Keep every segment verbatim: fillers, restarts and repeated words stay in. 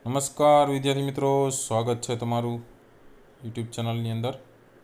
નમસ્કાર વિદ્યાર્થી મિત્રો, સ્વાગત છે તમારું યુટ્યુબ ચેનલની અંદર।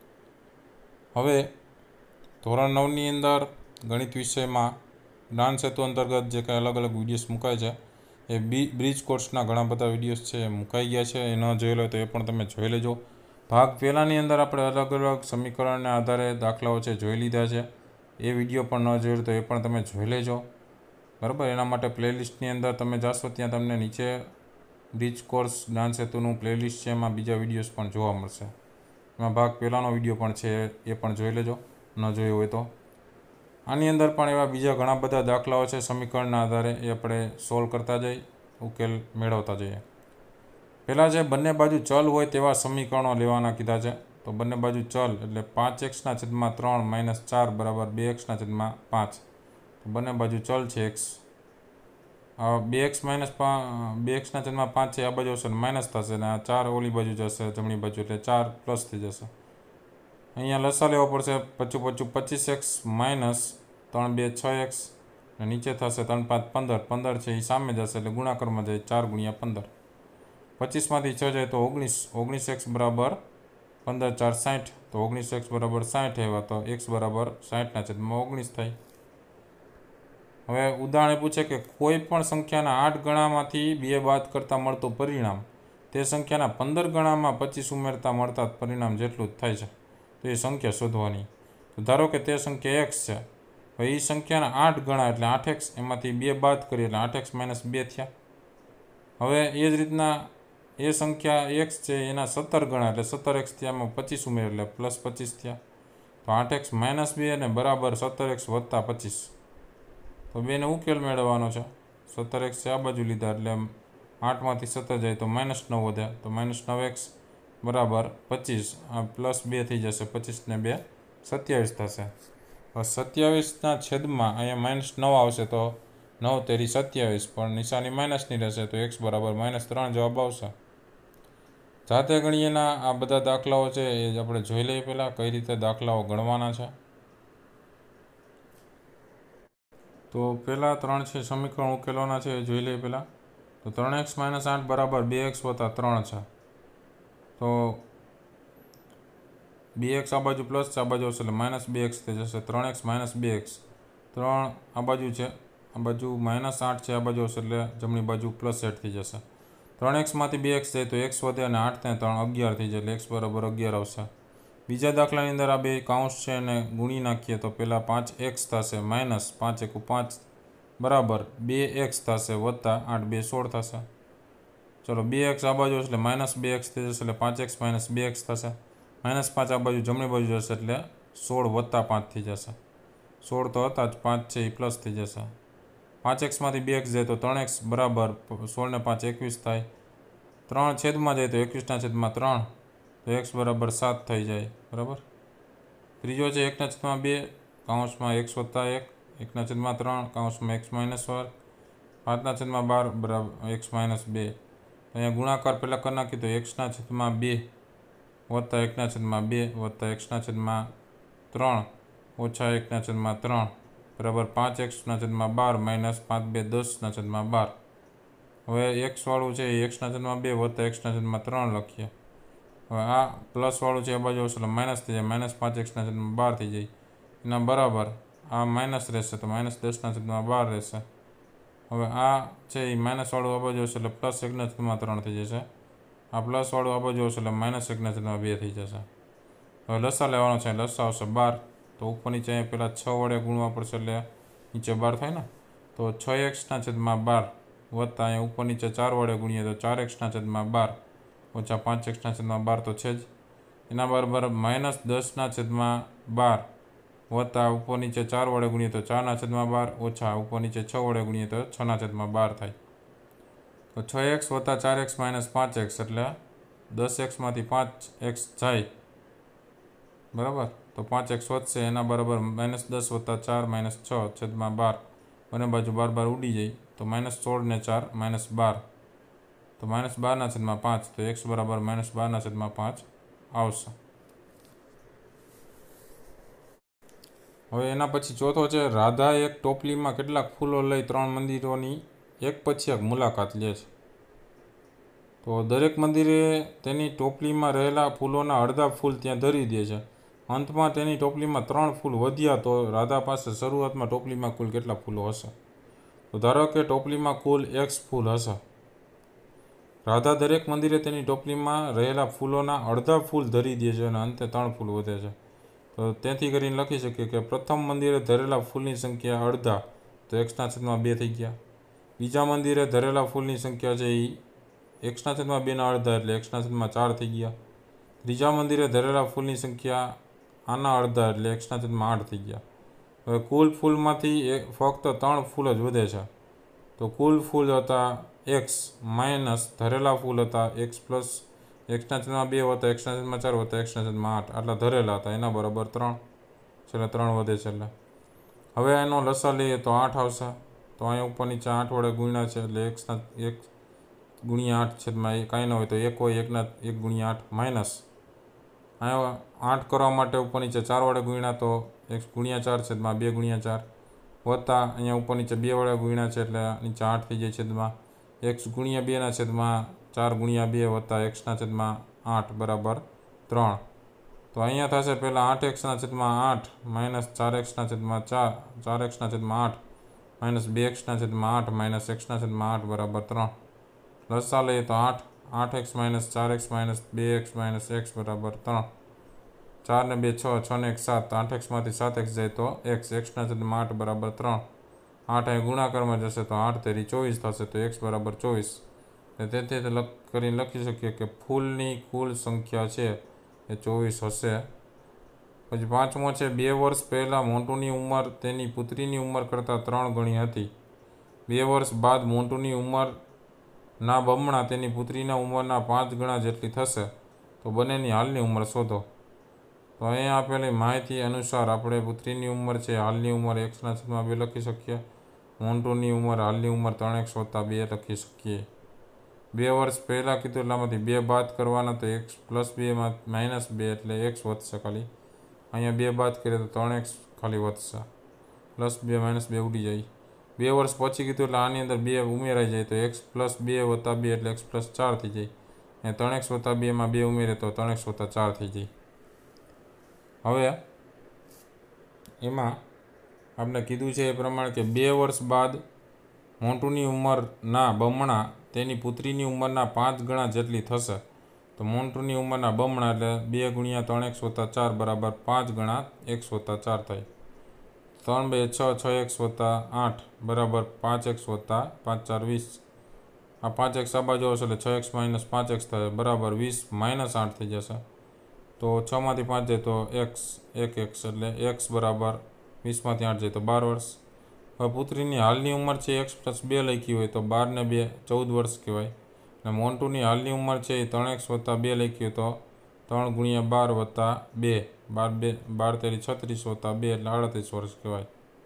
હવે ધોરણ નવની અંદર ગણિત વિષયમાં જ્ઞાન સેતુ અંતર્ગત જે કંઈ અલગ અલગ વિડીયોઝ મુકાય છે એ બી બ્રિજ કોર્સના ઘણા બધા વિડીયોઝ છે એ મુકાઈ ગયા છે। એ ન જોયેલો તો એ પણ તમે જોઈ લેજો। ભાગ પહેલાંની અંદર આપણે અલગ અલગ સમીકરણના આધારે દાખલાઓ છે જોઈ લીધા છે। એ વિડીયો પણ ન જોયેલો તો એ પણ તમે જોઈ લેજો, બરાબર। એના માટે પ્લેલિસ્ટની અંદર તમે જાશો ત્યાં તમને નીચે બ્રિજ કોર્સ જ્ઞાન સેતુનું પ્લેલિસ્ટ છે, એમાં બીજા વિડીયોઝ પણ જોવા મળશે। એમાં ભાગ પહેલાંનો વિડીયો પણ છે એ પણ જોઈ લેજો ન જોયો હોય તો। આની અંદર પણ એવા બીજા ઘણા બધા દાખલાઓ છે સમીકરણના આધારે, એ આપણે સોલ્વ કરતા જઈ ઉકેલ મેળવતા જઈએ। પહેલાં છે બંને બાજુ ચલ હોય તેવા સમીકરણો લેવાના કીધા છે। તો બંને બાજુ ચલ એટલે પાંચ એક્સના છેદમાં ત્રણ માઇનસ ચાર બરાબર બે એક્સના છેદમાં પાંચ। તો બંને બાજુ ચલ છે એક્સ, બે એક્સ માઇનસ બે એક્સના છેદમાં પાંચ છે, આ બાજુ આવશે માઇનસ થશે અને આ ચાર ઓલી બાજુ જશે જમણી બાજુ એટલે ચાર પ્લસ થઈ જશે। અહીંયા લસા લેવો પડશે, પચું પચું પચીસ એક્સ માઇનસ ત્રણ બે છ એક્સ અને નીચે થશે ત્રણ પાંચ પંદર, પંદર છે એ સામે જશે એટલે ગુણાકારમાં જાય ચાર ગુણ્યા પંદર। પચીસમાંથી છ જાય તો ઓગણીસ, ઓગણીસ એક્સ બરાબર પંદર ચાર સાઠ, તો ઓગણીસ એક્સ બરાબર સાઠ આવ્યા તો એક્સ બરાબર સાઠના છેદમાં ઓગણીસ થાય। હવે ઉદાહરણ પૂછે કે કોઈ પણ સંખ્યાના આઠ ગણામાંથી બે બાદ કરતાં મળતું પરિણામ તે સંખ્યાના પંદર ગણામાં પચીસ ઉમેરતા મળતા પરિણામ જેટલું જ થાય છે, તો એ સંખ્યા શોધવાની। તો ધારો કે તે સંખ્યા એક્સ છે, હવે એ સંખ્યાના આઠ ગણા એટલે આઠ એક્સ, એમાંથી બે બાદ કરીએ એટલે આઠ એક્સ માઇનસ બે થયા। હવે એ જ રીતના એ સંખ્યા એક્સ છે એના સત્તર ગણા એટલે સત્તર એક્સ થયા, એમાં પચીસ ઉમેર એટલે પ્લસ પચીસ થયા। તો આઠ એક્સ માઇનસ બે અને બરાબર સત્તર એક્સ વત્તા પચીસ, તો બેને ઉકેલ મેળવવાનો છે। સત્તર એક્સ છે આ બાજુ લીધા એટલે આઠમાંથી સત્તર જાય તો માઇનસ નવ વધ્યા, તો માઇનસ નવ એક્સ બરાબર પચીસ, આ પ્લસ બે થઈ જશે, પચીસ ને બે સત્યાવીસ થશે। હવે સત્યાવીસના છેદમાં અહીંયા માઇનસ નવ આવશે તો નવ તેરી સત્યાવીસ, પણ નિશાની માઇનસની રહેશે તો એક્સ બરાબર માઇનસ ત્રણ જવાબ આવશે। જાતે ગણીએના આ બધા દાખલાઓ છે એ આપણે જોઈ લઈએ પહેલાં કઈ રીતે દાખલાઓ ગણવાના છે। તો પહેલાં ત્રણ છે સમીકરણ ઉકેલવાના છે એ જોઈ લઈએ પહેલાં। તો ત્રણ એક્સ માઇનસ આઠ બરાબર બે એક્સ વત્તા ત્રણ છે, તો બે એક્સ આ બાજુ પ્લસ છે, આ બાજુ આવશે એટલે માઇનસ બે એક્સ થઈ જશે। ત્રણ એક્સ માઇનસ બે એક્સ, ત્રણ આ બાજુ છે, આ બાજુ માઇનસ આઠ છે, આ બાજુ આવશે એટલે જમણી બાજુ પ્લસ એટ થઈ જશે। ત્રણ એક્સમાંથી બે એક્સ જાય તો એક્સ વધે અને આઠ ને ત્રણ અગિયાર થઈ જાય એટલે એક્સ બરાબર અગિયાર આવશે। બીજા દાખલાની અંદર આ બે કાઉન્સ છે અને ગુણી નાખીએ તો પહેલાં પાંચ એક્સ થશે માઇનસ પાંચ એકુ પાંચ બરાબર બે એક્સ થશે વત્તા આઠ બે સોળ થશે। ચલો બે એક્સ આ બાજુ એટલે માઇનસ બે એક્સ થઈ જશે એટલે પાંચ એક્સ માઇનસ બે એક્સ થશે। માઇનસ પાંચ આ બાજુ જમણી બાજુ જશે એટલે સોળ વત્તા પાંચ થઈ જશે। સોળ તો હતા જ, પાંચ છે એ પ્લસ થઈ જશે। પાંચ એક્સમાંથી બે એક્સ જાય તો ત્રણ એક્સ બરાબર સોળ ને પાંચ એકવીસ થાય। ત્રણ છેદમાં જાય તો એકવીસના છેદમાં ત્રણ, તો એક્સ બરાબર સાત થઈ જાય, બરાબર। ત્રીજો છે એકના છેદમાં બે કાઉન્સમાં એક્સ વત્તા એક, એકના છેદમાં ત્રણ કાઉન્સમાં એક્સ માઇનસ વર્ગ, પાંચના છેદમાં બાર બરાબર એક્સ માઇનસ બે। અહીંયા ગુણાકાર પહેલાં કરી નાખીએ તો એક્સના છેદમાં બે વત્તા એકના છેદમાં બે વત્તા એક્સના છેદમાં ત્રણ ઓછા એકના છેદમાં ત્રણ બરાબર પાંચ એક્સના છેદમાં બાર માઇનસ પાંચ બે દસના છેદમાં બાર। હવે એક્સવાળું છે એ એક્સના છેદમાં બે વત્તા એક્સના છેદમાં ત્રણ લખીએ। હવે આ પ્લસવાળું છે એ બાજુ આવશે એટલે માઇનસ થઈ જાય, માઇનસ પાંચ એક્સના છેદમાં બાર થઈ જાય, એના બરાબર આ માઇનસ રહેશે તો માઇનસ દસના છેદમાં બાર રહેશે। હવે આ છે એ માઇનસવાળું આ બાજુ આવશે એટલે પ્લસ એકના છેદમાં ત્રણ થઈ જશે, આ પ્લસવાળું આ બાજુ આવશે એટલે માઇનસ એકના છેદમાં બે થઈ જશે। હવે લસા લેવાનો છે, લસા આવશે બાર, તો ઉપર નીચે અહીંયા પહેલાં છ વડે ગુણવા પડશે એટલે નીચે બાર થાય ને, તો છ એક્સના છેદમાં બાર વત્તા અહીંયા ઉપર નીચે ચાર વડે ગુણીએ તો ચાર એક્સના છેદમાં બાર ઓછા પાંચ એક્સના છેદમાં બાર તો છે જ, એના બરાબર માઇનસ દસના છેદમાં બાર વત્તા ઉપર નીચે ચાર વડે ગુણીએ તો ચારના છેદમાં બાર ઓછા ઉપર નીચે છ વડે ગુણીએ તો છના છેદમાં બાર થાય। તો છ એક્સ વત્તા ચાર એક્સ માઇનસ પાંચ એક્સ એટલે દસ એક્સમાંથી પાંચ એક્સ જાય, બરાબર। તો પાંચ એક્સ વધશે, એના બરાબર માઇનસ દસ વત્તા ચાર માઇનસ છ છેદમાં બાર, બંને બાજુ બાર બાર ઉડી જાય તો માઇનસ સોળ ને ચાર માઇનસ બાર, તો માઇનસ બારના છેદમાં પાંચ, તો એક્સ બરાબર માઇનસ બારના છેદમાં પાંચ આવશે। હવે એના પછી ચોથો છે રાધા એક ટોપલીમાં કેટલાક ફૂલો લઈ ત્રણ મંદિરોની એક પછી એક મુલાકાત લે છે। તો દરેક મંદિરે તેની ટોપલીમાં રહેલા ફૂલોના અડધા ફૂલ ત્યાં ધરી દે છે. અંતમાં તેની ટોપલીમાં ત્રણ ફૂલ વધ્યા તો રાધા પાસે શરૂઆતમાં ટોપલીમાં કુલ કેટલા ફૂલો હશે? તો ધારો કે ટોપલીમાં કુલ એક્સ ફૂલ હશે. રાધા દરેક મંદિરે તેની ટોપલીમાં રહેલા ફૂલોના અડધા ફૂલ ધરી દે છે અને અંતે ત્રણ ફૂલ વધે છે. તો તેથી કરીને લખી શકીએ કે પ્રથમ મંદિરે ધરેલા ફૂલની સંખ્યા અડધા, તો એક્સના છેદમાં બે થઈ ગયા. બીજા મંદિરે ધરેલા ફૂલની સંખ્યા છે એ એક્સના છેદમાં બેના અડધા એટલે એક્સના છેદમાં ચાર થઈ ગયા. ત્રીજા મંદિરે ધરેલા ફૂલની સંખ્યા આના અડધા એટલે એક્સના છેદમાં આઠ થઈ ગયા. હવે કુલ ફૂલમાંથી એક ફક્ત ત્રણ ફૂલ જ વધે છે. તો કુલ ફૂલ હતા એક્સ માઇનસ ધરેલા ફૂલ હતા એક્સ પ્લસ એક્સના છેદમાં બે વત્તા એક્સના છેદમાં ચાર વત્તા એક્સના છેદમાં આઠ આટલા ધરેલા હતા એના બરાબર ત્રણ છેલ્લે ત્રણ વધે છે. એટલે હવે એનો લસા લઈએ તો આઠ આવશે. તો અહીંયા ઉપર નીચે આઠ વડે ગુણ્યા છે એટલે એક્સના એક ગુણ્યા આઠ છેદમાં એ કાંઈ ન હોય તો એક હોય એકના એક ગુણ્યા આઠ માઇનસ અહીંયા આઠ કરવા માટે ઉપર નીચે ચાર વડે ગુણ્યા તો એક ગુણ્યા ચાર છેદમાં બે ગુણ્યા ચાર વત્તા અહીંયા ઉપર નીચે બે વડે ગુણ્યા છે એટલે નીચે આઠ થઈ જાય છેદમાં એક્સ ગુણ્યા બેના છેદમાં ચાર ગુણ્યા બે વત્તા એક્સના છેદમાં આઠ બરાબર ત્રણ. તો અહીંયા થશે પહેલાં આઠ એક્સના છેદમાં આઠ માઇનસ ચાર એક્સના છેદમાં ચાર ચાર એક્સના છેદમાં આઠ માઇનસ બે એક્સના છેદમાં આઠ માઇનસ એક્સના છેદમાં આઠ બરાબર ત્રણ. લસા લઈએ તો આઠ આઠ એક્સ માઇનસ ચાર એક્સ માઇનસ બે એક્સ માઇનસ એક્સ બરાબર ત્રણ. ચાર ને બે છ છ ને એક સાત આઠ એક્સમાંથી સાત એક્સ જાય તો એક્સ એક્સના છેદમાં આઠ બરાબર ત્રણ. આઠ અહીં ગુણાકારમાં જશે તો આઠ તેરી ચોવીસ થશે તો એક્સ બરાબર ચોવીસ. તેથી લખ કરીને લખી શકીએ કે ફૂલની કુલ સંખ્યા છે એ ચોવીસ હશે. પછી પાંચમો છે બે વર્ષ પહેલાં મોન્ટુની ઉંમર તેની પુત્રીની ઉંમર કરતાં ત્રણ ગણી હતી. બે વર્ષ બાદ મોન્ટુની ઉંમરના બમણા તેની પુત્રીના ઉંમરના પાંચ ગણા જેટલી થશે. તો બંનેની હાલની ઉંમર શોધો. તો અહીંયા આપેલી માહિતી અનુસાર આપણે પુત્રીની ઉંમર છે હાલની ઉંમર એક્સના છેદમાં બે લખી શકીએ. મોન્ટુની ઉંમર હાલની ઉંમર ત્રણ એક્સ વત્તા બે લખી શકીએ. બે વર્ષ પહેલાં કીધું એટલામાંથી બે બાદ કરવાના તો એક્સ પ્લસ બેમાં માઇનસ બે એટલે એક્સ વધશે ખાલી. અહીંયા બે બાદ કરીએ તો ત્રણ એક્સ ખાલી વધશે. પ્લસ બે માઇનસ બે ઉડી જાય. બે વર્ષ પછી કીધું એટલે આની અંદર બે ઉમેરાઈ જાય તો એક્સ પ્લસ બે વત્તા બે એટલે એક્સ પ્લસ ચાર થઈ જાય. અને ત્રણ એક્સ વત્તા બેમાં બે ઉમેરે તો ત્રણ એક્સ વત્તા ચાર થઈ જાય. હવે એમાં આપણે કીધું છે એ પ્રમાણે કે બે વર્ષ બાદ મોન્ટુની ઉંમરના બમણા તેની પુત્રીની ઉંમરના પાંચ ગણા જેટલી થશે. તો મોન્ટુની ઉંમરના બમણા એટલે બે ગુણ્યા ત્રણ એક્સ વત્તા ચાર બરાબર પાંચ ગણા એક્સ વત્તા ચાર થાય. ત્રણ બે છ છ એક્સ વત્તા આઠ બરાબર પાંચ એક્સ વત્તા પાંચ ચાર વીસ. આ પાંચ એક્સ આ બાજુ આવશે એટલે છ એક્સ માઇનસ પાંચ એક્સ થાય બરાબર વીસ માઇનસ આઠ થઈ જશે. તો છમાંથી પાંચ જાય તો એક્સ એક એક્સ એટલે એક્સ બરાબર વીસમાંથી આઠ જાય તો બાર વર્ષ. હવે પુત્રીની હાલની ઉંમર છે એક્સ પ્લસ બે લખી હોય તો બાર ને બે ચૌદ વર્ષ કહેવાય. અને મોન્ટુની હાલની ઉંમર છે એ ત્રણ એક્સ વત્તા બે લખી હોય તો ત્રણ ગુણ્યા બાર વત્તા બે બાર બે બાર તેરી છત્રીસ વત્તા બે એટલે આડત્રીસ વર્ષ કહેવાય.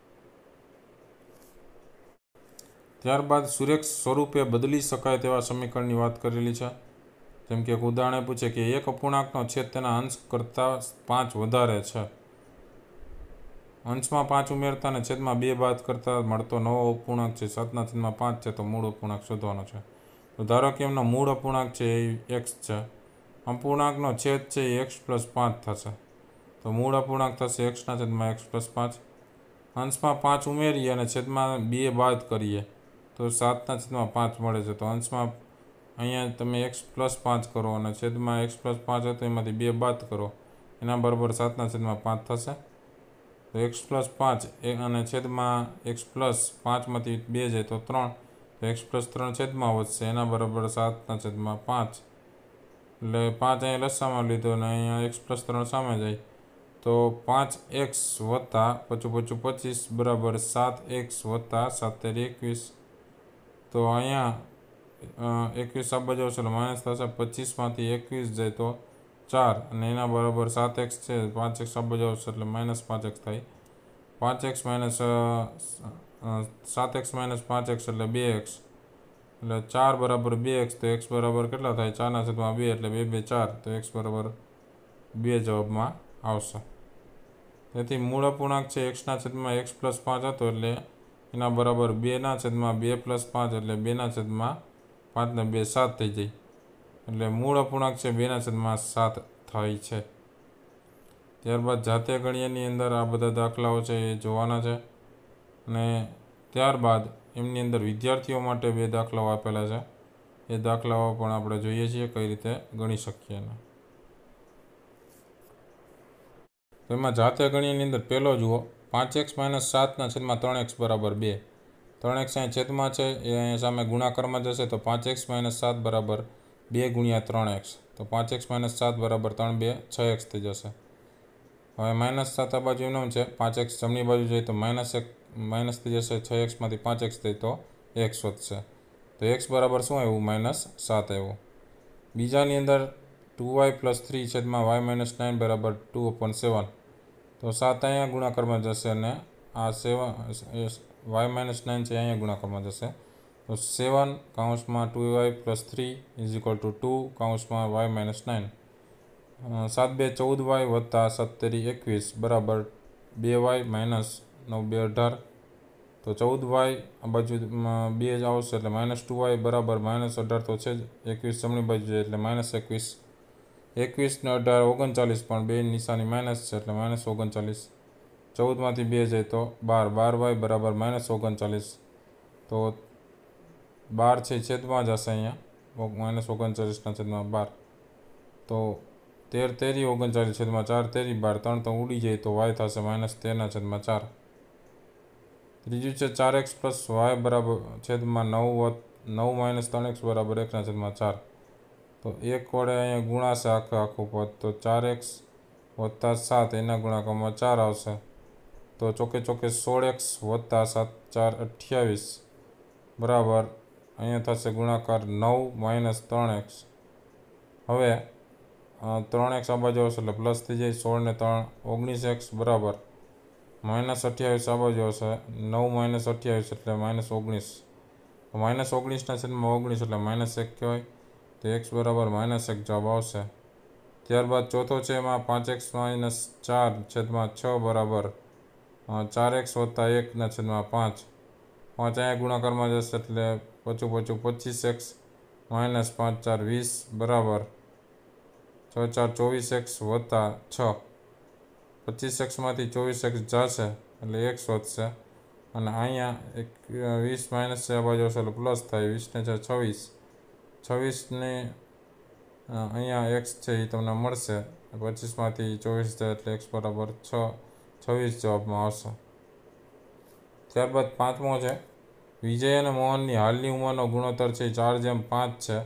ત્યારબાદ સુરેખ સ્વરૂપે બદલી શકાય તેવા સમીકરણની વાત કરેલી છે. જેમ કે એક ઉદાહરણે પૂછે કે એક અપૂર્ણાંકનો છેદ તેના અંશ કરતાં પાંચ વધારે છે. અંશમાં પાંચ ઉમેરતા અને છેદમાં બે બાદ કરતાં મળતો નવો અપૂર્ણાંક છે સાતના છેદમાં પાંચ છે. તો મૂળ અપૂર્ણાંક શોધવાનો છે. તો ધારો કે એમનો મૂળ અપૂર્ણાંક છે એ એક્સ છે. અપૂર્ણાંકનો છેદ છે એ એક્સ પ્લસ પાંચ થશે. તો મૂળ અપૂર્ણાંક થશે એક્સના છેદમાં એક્સ પ્લસ પાંચ. અંશમાં પાંચ ઉમેરીએ અને છેદમાં બે બાદ કરીએ તો સાતના છેદમાં પાંચ મળે છે. તો અંશમાં અહીંયા તમે એક્સ પ્લસ પાંચ કરો અને છેદમાં એક્સ પ્લસ પાંચ હતો એમાંથી બે બાદ કરો એના બરાબર સાતના છેદમાં પાંચ થશે. તો એક્સ પ્લસ પાંચ એ અને છેદમાં એક્સ પ્લસ પાંચમાંથી બે જાય તો ત્રણ. તો એક્સ પ્લસ ત્રણ છેદમાં વધશે એના બરાબર સાતના છેદમાં પાંચ. એટલે પાંચ અહીંયા લસામાં લીધો અને અહીંયા એક્સ પ્લસ ત્રણ સામે જાય તો પાંચ એક્સ વત્તા પચું પચું પચીસ બરાબર સાત એક્સ વત્તા સાત તેરી એકવીસ. તો અહીંયા એકવીસ આ બાજુ આવશે એટલે માઇનસ થશે. પચીસમાંથી એકવીસ જાય તો ચાર અને એના બરાબર સાત એક્સ છે પાંચ એક્સ આ બાજુ આવશે એટલે માઇનસ પાંચ એક્સ થાય. પાંચ એક્સ માઇનસ સાત એક્સ માઇનસ પાંચ એક્સ એટલે બે એક્સ એટલે ચાર બરાબર બે એક્સ. તો એક્સ બરાબર કેટલા થાય ચારના છેદમાં બે એટલે બે બે ચાર. તો એક્સ બરાબર બે જવાબમાં આવશે. તેથી મૂળ અપૂર્ણાંક છે એક્સના છેદમાં એક્સ પ્લસ પાંચ હતો એટલે એના બરાબર બેના છેદમાં બે પ્લસ પાંચ એટલે બેના છેદમાં પાંચને બે સાત થઈ જાય. એટલે મૂળ અપૂર્ણાંક છે બેના છેદમાં સાત થાય છે. ત્યારબાદ જાતીય ગણ્યની અંદર આ બધા દાખલાઓ છે એ જોવાના છે અને ત્યારબાદ એમની અંદર વિદ્યાર્થીઓ માટે બે દાખલાઓ આપેલા છે. એ દાખલાઓ પણ આપણે જોઈએ છીએ કઈ રીતે ગણી શકીએ એને. તો એમાં જાતીય ગણ્યની અંદર પહેલો જુઓ, પાંચ એક્સ માઇનસ સાતના છેદમાં ત્રણ એક્સ બરાબર બે. ત્રણ એક્સ અહીં છેદમાં છે એ અહીંયા સામે ગુણાકારમાં જશે તો પાંચ એક્સ માઇનસ સાત બરાબર બે ગુણ્યા ત્રણ એક્સ. તો પાંચ એક્સ માઇનસ સાત બરાબર ત્રણ બે છ એક્સ થઈ જશે. હવે માઇનસ સાત આ બાજુ એમનું છે, પાંચ એક્સ જમણી બાજુ જાય તો માઇનસ એક માઇનસ થઈ જશે, છ એક્સમાંથી પાંચ એક્સ થઈ તો એક્સ વધશે. તો એક્સ બરાબર શું આવ્યું? માઇનસ સાત આવ્યું. બીજાની અંદર ટુ વાય પ્લસ થ્રી છેદમાં વાય માઇનસ નાઇન બરાબર ટુ અપોન સેવન. તો સાત અહીંયા ગુણાકારમાં જશે અને આ સેવન વાય માઇનસ નાઇન છે અહીંયા ગુણાકારમાં જશે. તો સેવન કાઉન્સમાં two y plus three is equal to two કાઉન્સમાં વાય માઇનસ નાઇન. સાત બે ચૌદ વાય વત્તા સત્તરી એકવીસ બરાબર બે વાય માઇનસ નવ બે અઢાર. તો ચૌદ વાય આ બાજુ બે જ આવશે એટલે માઇનસ ટુ વાય બરાબર માઇનસ અઢાર તો છે જ, એકવીસ જમણી બાજુ જાય એટલે માઇનસ એકવીસ. એકવીસ ને અઢાર ઓગણચાલીસ પણ બે નિશાની માઇનસ છે એટલે માઇનસ ઓગણચાલીસ. ચૌદમાંથી બે જાય તો બાર, બાર વાય બરાબર માઇનસ ઓગણચાલીસ. તો બાર છે છેદમાં જશે અહીંયા, માઇનસ ઓગણચાલીસના છેદમાં બાર. તો તેર તેરી ઓગણચાલીસ છેદમાં ચાર તેરી બાર, ત્રણ તો ઉડી જાય તો વાય થશે માઇનસ તેરના છેદમાં ચાર. ત્રીજું છે ચાર એક્સ પ્લસ વાય બરાબર છેદમાં નવ નવ માઇનસ ત્રણ એક્સ બરાબર એકના છેદમાં ચાર. તો એક વડે અહીંયા ગુણાશે આખે આખું પદ, તો ચાર એક્સ વત્તા સાત એના ગુણાકારમાં ચાર આવશે. તો ચોકે ચોકે સોળ એક્સ વત્તા સાત ચાર અઠ્યાવીસ બરાબર અહીંયા થશે ગુણાકાર નવ માઇનસ ત્રણ એક્સ. હવે ત્રણ એક્સ આ બાજુ આવશે એટલે પ્લસ થઈ જાય, સોળ ને ત્રણ ઓગણીસ એક્સ બરાબર માઇનસ અઠ્યાવીસ આ બાજુ આવશે, નવ માઇનસ અઠ્યાવીસ એટલે માઇનસ ઓગણીસ. માઇનસ ઓગણીસના છેદમાં ઓગણીસ એટલે માઇનસ એક કહેવાય. તો એક્સ બરાબર માઇનસ એક જવાબ આવશે. ત્યારબાદ ચોથો છે એમાં પાંચ એક્સ માઇનસ ચાર છેદમાં છ બરાબર ચાર એક્સ વત્તા એકના છેદમાં પાંચ. પાંચ અહીંયા ગુણાકારમાં જશે એટલે પચું પચું પચીસ એક્સ માઇનસ પાંચ ચાર વીસ બરાબર છ ચાર ચોવીસ એક્સ વત્તા છ. પચીસ એક્સમાંથી ચોવીસ એક્સ જશે એટલે એક્સ વધશે અને અહીંયા એક વીસ માઇનસ છે આ બાજુ આવશે એટલે પ્લસ થાય, વીસને છે છવ્વીસ. છવ્વીસને અહીંયા એક્સ છે એ તમને મળશે, પચીસમાંથી ચોવીસ જાય એટલે એક્સ બરાબર છ છવ્વીસ જવાબમાં આવશે. ત્યારબાદ પાંચમો છે, વિજય અને મોહનની હાલની ઉંમરનો ગુણોત્તર છે એ ચાર જેમ પાંચ છે.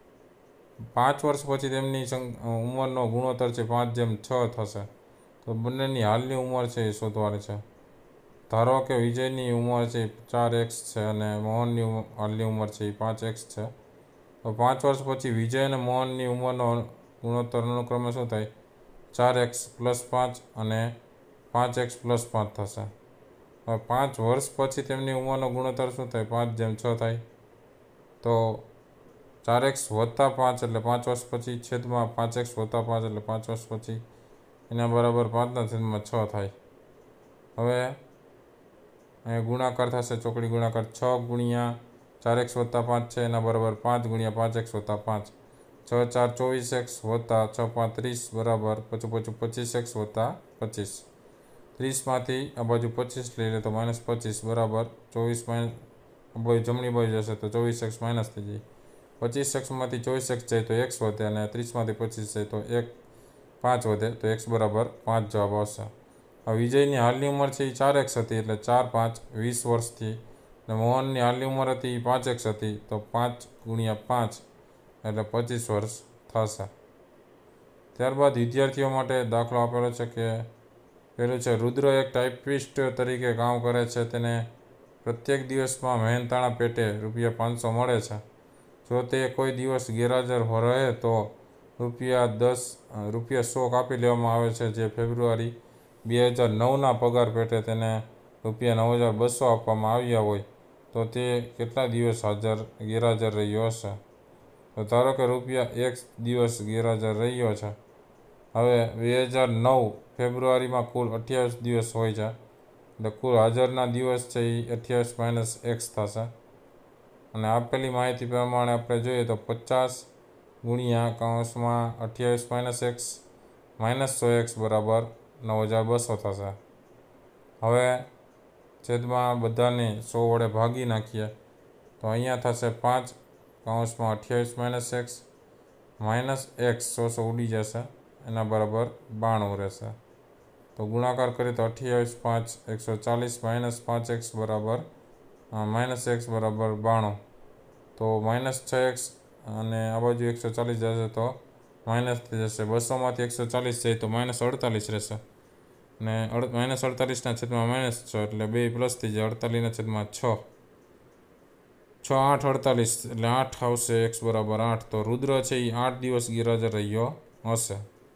પાંચ વર્ષ પછી તેમની ઉંમરનો ગુણોત્તર છે પાંચ જેમ છ થશે. તો બંનેની હાલની ઉંમર છે એ શોધવાની છે. ધારો કે વિજયની ઉંમર છે એ ચાર એક્સ છે અને મોહનની હાલની ઉંમર છે એ પાંચ એક્સ છે. તો પાંચ વર્ષ પછી વિજય અને મોહનની ઉંમરનો ગુણોત્તર અનુક્રમે શું થાય? ચાર એક્સ પ્લસ પાંચ અને પાંચ એક્સ પ્લસ પાંચ થશે. હવે પાંચ વર્ષ પછી તેમની ઉંમરનો ગુણોત્તર શું થાય? પાંચ જેમ છ થાય. તો ચાર એક્સ વત્તા પાંચ એટલે પાંચ વર્ષ પછી છેદમાં પાંચ એક્સ વત્તા પાંચ એટલે પાંચ વર્ષ પછી એના બરાબર પાંચના છેદમાં છ થાય. હવે અહીંયા ગુણાકાર થશે, ચોકડી ગુણાકાર છ ગુણ્યા ચાર એક્સ વત્તા પાંચ છે એના બરાબર પાંચ ગુણ્યા પાંચ એક્સ વત્તા પાંચ. છ ચાર ચોવીસ એક્સ વત્તા છ પાંચ ત્રીસ બરાબર પચું પચું પચીસ એક્સ વત્તા પચીસ. ત્રીસમાંથી આ બાજુ પચીસ લઈ લે તો માઇનસ પચીસ બરાબર ચોવીસ માઇનસ આ બાજુ જમણી બાજુ જશે તો ચોવીસ એક્સ માઇનસ થઈ જાય. પચીસ એક્સમાંથી ચોવીસ એક્સ જાય તો એક્સ વધે અને ત્રીસમાંથી પચીસ જાય તો એક પાંચ વધે તો એક્સ બરાબર પાંચ જવાબ આવશે. આ વિજયની હાલની ઉંમર છે એ ચાર એક્સ હતી એટલે ચાર પાંચ વીસ વર્ષથી, અને મોહનની હાલની ઉંમર હતી એ પાંચ એક્સ હતી તો પાંચ ગુણ્યા પાંચ એટલે પચીસ વર્ષ થશે. ત્યારબાદ વિદ્યાર્થીઓ માટે દાખલો આપેલો છે કે પહેલું છે, રુદ્ર એક ટાઈપિસ્ટ તરીકે કામ કરે છે, તેને પ્રત્યેક દિવસમાં મહેનતાણા પેટે રૂપિયા પાંચસો મળે છે. જો તે કોઈ દિવસ ગેરહાજર રહે તો રૂપિયા દસ રૂપિયા સો કાપી લેવામાં આવે છે, જે ફેબ્રુઆરી બે હજાર નવના પગાર પેટે તેને રૂપિયા નવ હજાર બસો આપવામાં આવ્યા હોય તો તે કેટલા દિવસ હાજર ગેરહાજર રહ્યો હશે? તો ધારો કે રૂપિયા એક દિવસ ગેરહાજર રહ્યો છે. હવે બે હજાર નવ ફેબ્રુઆરીમાં કુલ અઠ્યાવીસ દિવસ હોય છે એટલે કુલ હાજરના દિવસ છે એ અઠ્યાવીસ માઇનસ એક્સ થશે. અને આપેલી માહિતી પ્રમાણે આપણે જોઈએ તો પચાસ ગુણ્યા કૌંસમાં અઠ્યાવીસ માઇનસ એક્સ માઇનસ સો એક્સ બરાબર નવ હજાર બસો થશે. હવે છેદમાં બધાને સો વડે ભાગી નાખીએ તો અહીંયા થશે પાંચ કૌંસમાં અઠ્યાવીસ માઇનસ એક્સ માઇનસ એક્સ સો સો ઉડી જશે એના બરાબર બાણું રહેશે. તો ગુણાકાર કરીએ તો અઠ્યાવીસ પાંચ એકસો ચાલીસ માઇનસ પાંચ એક્સ બરાબર માઇનસ એક્સ બરાબર બાણું. તો માઇનસ છ એક્સ અને આ બાજુ એકસો ચાલીસ જશે તો માઇનસ થઈ જશે. બસોમાંથી એકસો ચાલીસ જાય તો માઇનસ અડતાલીસ રહેશે ને માઇનસ અડતાલીસના છેદમાં માઇનસ છ એટલે બે પ્લસ થઈ જાય. અડતાલીસના છેદમાં છ છ આઠ અડતાલીસ એટલે આઠ આવશે એક્સ બરાબર આઠ. તો રુદ્ર છે એ આઠ દિવસ ગેરહાજર રહ્યો હશે.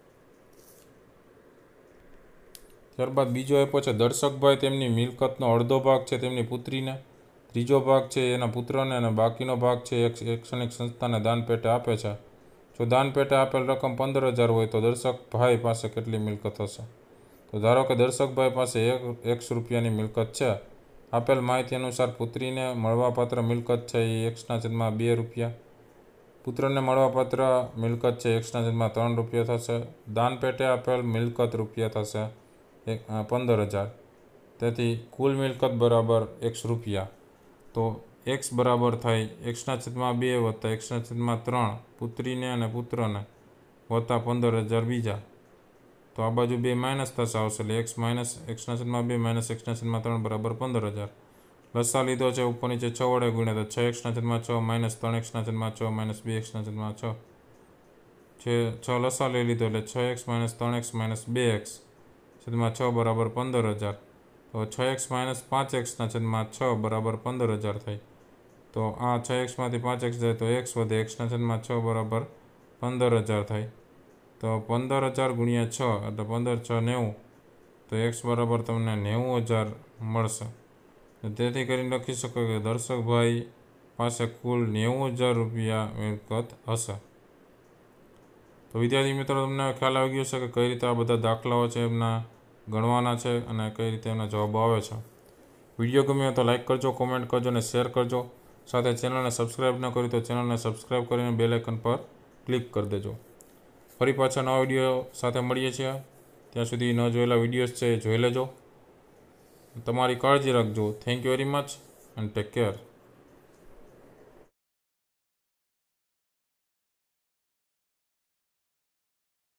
ત્યારબાદ બીજો આપ્યો છે દર્શકભાઈ તેમની મિલકતનો અડધો ભાગ છે તેમની પુત્રીને, ત્રીજો ભાગ છે એના પુત્રને અને બાકીનો ભાગ છે એક શૈક્ષણિક સંસ્થાને દાન પેટે આપે છે. જો દાન પેટે આપેલ રકમ પંદર હજાર હોય તો દર્શકભાઈ પાસે કેટલી મિલકત હશે? તો ધારો કે દર્શકભાઈ પાસે એક એકસો રૂપિયાની મિલકત છે. આપેલ માહિતી અનુસાર પુત્રીને મળવાપાત્ર મિલકત છે એ એક્સના છેદમાં બે રૂપિયા, પુત્રને મળવાપાત્ર મિલકત છે એક્સના છેદમાં ત્રણ રૂપિયા થશે. દાન પેટે આપેલ મિલકત રૂપિયા થશે એક પંદર હજાર. તેથી કુલ મિલકત બરાબર એકસો રૂપિયા. તો એક્સ બરાબર થાય એક્સના છેદમાં બે વત્તા એક્સના છેદમાં ત્રણ પુત્રીને અને પુત્રને વત્તા પંદર હજાર બીજા. તો આ બાજુ બે માઇનસ થશે આવશે એટલે એક્સ માઇનસ એક્સના છેદમાં બે માઇનસ એક્સના છેદમાં ત્રણ બરાબર પંદર હજાર. લસા લીધો છે ઉપર નીચે છ વડે ગુણ્યા તો છ એક્સના છેદમાં છ માઇનસ ત્રણ એક્સના છેદમાં છ માઇનસ બે એક્સના છેદમાં છ છે છ લસા લઈ લીધો એટલે છ એક્સ માઇનસ ત્રણ એક્સ માઇનસ બે એક્સ છેદમાં છ બરાબર પંદર હજાર. તો છ એક્સ માઇનસ પાંચ એક્સના છેદમાં છ બરાબર પંદર હજાર થાય. તો આ છ એક્સમાંથી પાંચ એક્સ જાય તો એક્સ વધે એક્સના છેદમાં છ બરાબર પંદર હજાર થાય. તો પંદર હજાર ગુણ્યા છ એટલે પંદર છ નેવું તો એક્સ બરાબર તમને નેવું હજાર મળશે. તેથી કરીને લખી શકો કે દર્શકભાઈ પાસે કુલ નેવું હજાર રૂપિયા મિલકત હશે. તો વિદ્યાર્થી મિત્રો તમને ખ્યાલ આવી ગયો છે કે કઈ રીતે આ બધા દાખલાઓ છે એમના ગણવાના છે અને કઈ રીતે એમના જવાબો આવે છે. વિડીયો ગમ્યો તો લાઇક કરજો, કોમેન્ટ કરજો અને શેર કરજો. સાથે ચેનલને સબસ્ક્રાઈબ ન કરી તો ચેનલને સબસ્ક્રાઈબ કરીને બેલ આઇકન પર ક્લિક કરી દેજો. ફરી પાછા નવા વિડીયો સાથે મળીએ છીએ. ત્યાં સુધી ન જોયેલા વિડીયોઝ છે એ જોઈ લેજો. તમારી કાળજી રાખજો. Thank you very much and take care.